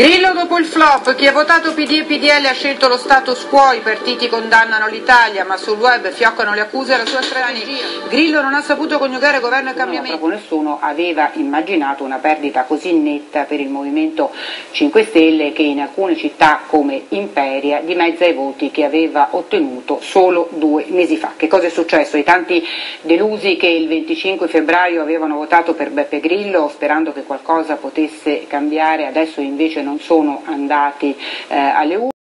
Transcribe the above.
Grillo dopo il flop, chi ha votato PD e PDL ha scelto lo status quo, i partiti condannano l'Italia, ma sul web fioccano le accuse alla sua strategia. Grillo non ha saputo coniugare governo e cambiamento. Proprio nessuno aveva immaginato una perdita così netta per il Movimento 5 Stelle che in alcune città come Imperia dimezza i voti che aveva ottenuto solo 2 mesi fa. Che cosa è successo? I tanti delusi che il 25 febbraio avevano votato per Beppe Grillo sperando che qualcosa potesse cambiare, adesso invece non sono andati alle urne.